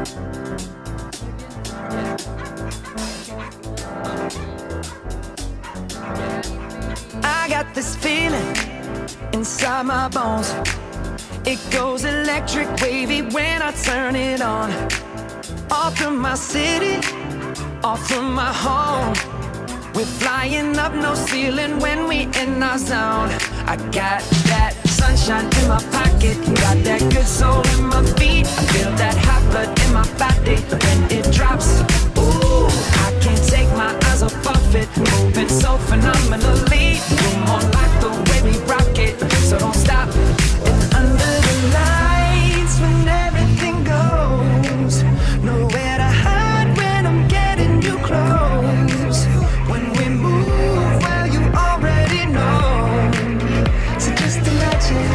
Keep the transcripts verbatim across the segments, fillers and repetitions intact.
I got this feeling inside my bones. It goes electric wavy when I turn it on. All through my city, all through my home. We're flying up, no ceiling when we in our zone. I got that sunshine in my pocket, got that good soul in my feet. I feel that hot blood in my body when it drops. Ooh, I can't take my eyes off of it, moving so phenomenally. You're more like the way we rock it, so don't stop. And under the lights, when everything goes, nowhere to hide when I'm getting you close. When we move, well, you already know. So just imagine.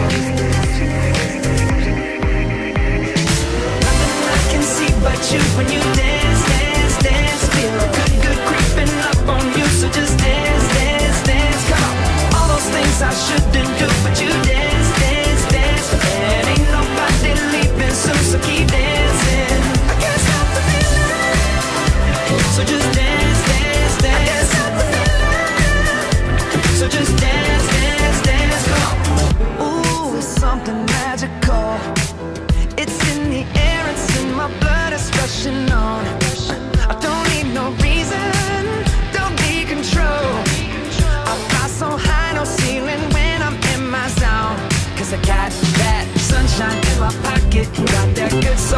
Nothing I can see but you when you dance, dance, dance. Feel good, good creeping up on you. So just dance, dance, dance. Come on. All those things I shouldn't do, but you dance, dance, dance. And ain't nobody leaving soon, so keep dancing. I can't stop the feeling. So just dance, dance, dance. I can't stop the feeling. So just dance, dance, dance. Come on. Ooh, it's something magical. It's in the air, it's in my blood, it's rushing on. I don't need no reason, don't need control. I fly so high, no ceiling when I'm in my zone. Cause I got that sunshine in my pocket, got that good soul